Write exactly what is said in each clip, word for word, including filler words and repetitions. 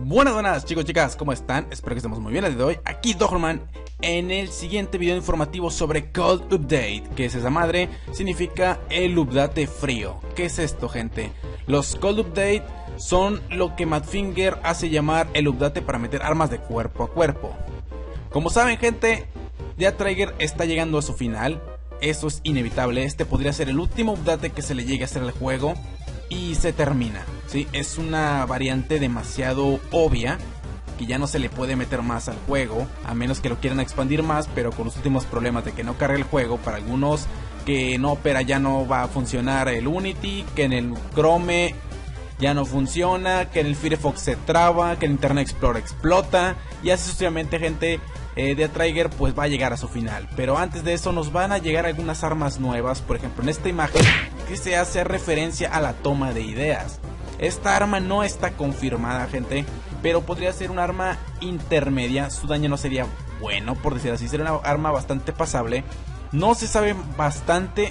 Buenas, buenas chicos, chicas, ¿cómo están? Espero que estemos muy bien el día de hoy. Aquí Dogerman en el siguiente video informativo sobre Cold Update. ¿Qué es esa madre? Significa el update frío. ¿Qué es esto, gente? Los Cold Update son lo que Madfinger hace llamar el update para meter armas de cuerpo a cuerpo. Como saben, gente, Death Trigger está llegando a su final. Eso es inevitable. Este podría ser el último update que se le llegue a hacer al juego y se termina. Sí, es una variante demasiado obvia que ya no se le puede meter más al juego, a menos que lo quieran expandir más, pero con los últimos problemas de que no cargue el juego, para algunos que no opera ya no va a funcionar el Unity, que en el Chrome ya no funciona, que en el Firefox se traba, que el Internet Explorer explota, y así sucesivamente, gente. eh, Death Trigger pues va a llegar a su final, pero antes de eso nos van a llegar algunas armas nuevas. Por ejemplo, en esta imagen que se hace referencia a la toma de ideas. Esta arma no está confirmada, gente, pero podría ser un arma intermedia. Su daño no sería bueno, por decir así, sería una arma bastante pasable. No se sabe bastante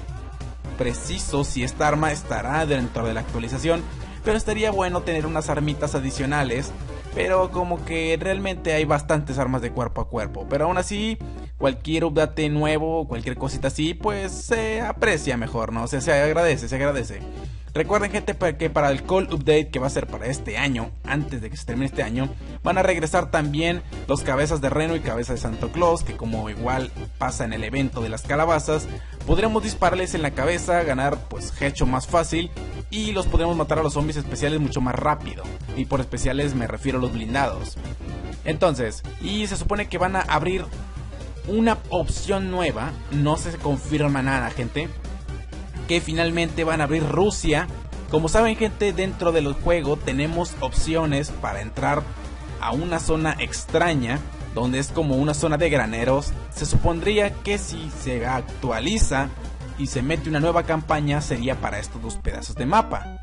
preciso si esta arma estará dentro de la actualización, pero estaría bueno tener unas armitas adicionales. Pero como que realmente hay bastantes armas de cuerpo a cuerpo, pero aún así cualquier update nuevo, cualquier cosita así, pues se aprecia mejor, ¿no? O sea, se agradece, se agradece. Recuerden, gente, que para el Cold Update, que va a ser para este año, antes de que se termine este año, van a regresar también los cabezas de Reno y cabeza de Santo Claus, que como igual pasa en el evento de las calabazas, podremos dispararles en la cabeza, ganar pues hecho más fácil, y los podremos matar a los zombies especiales mucho más rápido. Y por especiales me refiero a los blindados. Entonces, y se supone que van a abrir una opción nueva, no se confirma nada, gente, que finalmente van a abrir Rusia. Como saben, gente, dentro del juego tenemos opciones para entrar a una zona extraña, donde es como una zona de graneros. Se supondría que si se actualiza y se mete una nueva campaña, sería para estos dos pedazos de mapa.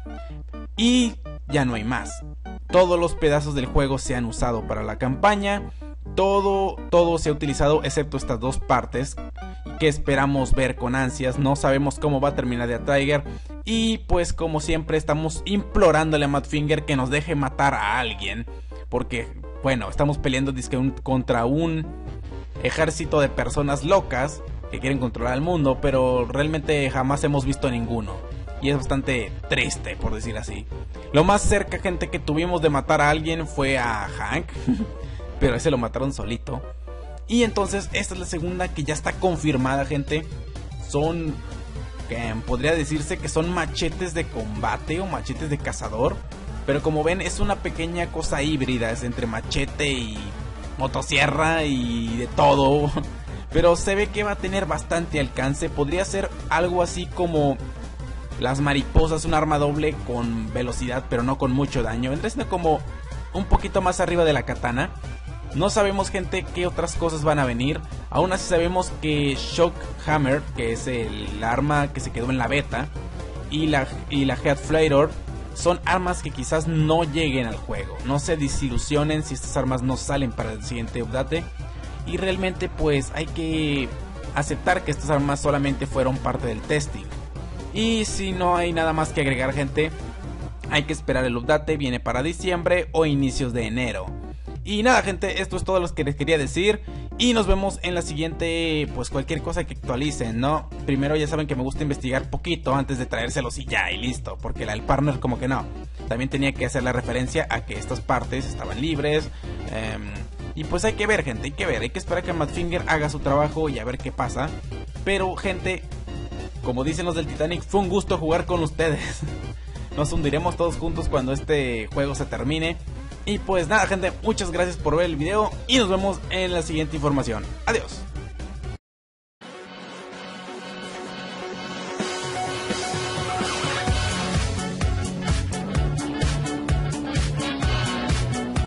Y ya no hay más. Todos los pedazos del juego se han usado para la campaña. Todo, todo se ha utilizado excepto estas dos partes que esperamos ver con ansias. No sabemos cómo va a terminar Death Trigger. Y pues como siempre estamos implorándole a Madfinger que nos deje matar a alguien. Porque bueno, estamos peleando disque un, contra un ejército de personas locas que quieren controlar el mundo, pero realmente jamás hemos visto ninguno. Y es bastante triste, por decir así. Lo más cerca, gente, que tuvimos de matar a alguien fue a Hank. Pero ese lo mataron solito. Y entonces esta es la segunda que ya está confirmada, gente. Son, que podría decirse que son machetes de combate o machetes de cazador. Pero como ven, es una pequeña cosa híbrida. Es entre machete y motosierra y de todo. Pero se ve que va a tener bastante alcance. Podría ser algo así como las mariposas, un arma doble con velocidad pero no con mucho daño. Vendría siendo como un poquito más arriba de la katana. No sabemos, gente, qué otras cosas van a venir. Aún así sabemos que Shock Hammer, que es el arma que se quedó en la beta, y la, y la Head Flator son armas que quizás no lleguen al juego. No se desilusionen si estas armas no salen para el siguiente update. Y realmente pues hay que aceptar que estas armas solamente fueron parte del testing. Y si no hay nada más que agregar, gente, hay que esperar el update. Viene para diciembre o inicios de enero. Y nada, gente, esto es todo lo que les quería decir. Y nos vemos en la siguiente, pues cualquier cosa que actualicen, ¿no? Primero ya saben que me gusta investigar poquito antes de traérselos y ya, y listo. Porque la del partner como que no. También tenía que hacer la referencia a que estas partes estaban libres. Eh, y pues hay que ver, gente, hay que ver. Hay que esperar que Madfinger haga su trabajo y a ver qué pasa. Pero, gente, como dicen los del Titanic, fue un gusto jugar con ustedes. Nos hundiremos todos juntos cuando este juego se termine. Y pues nada, gente, muchas gracias por ver el video y nos vemos en la siguiente información. Adiós.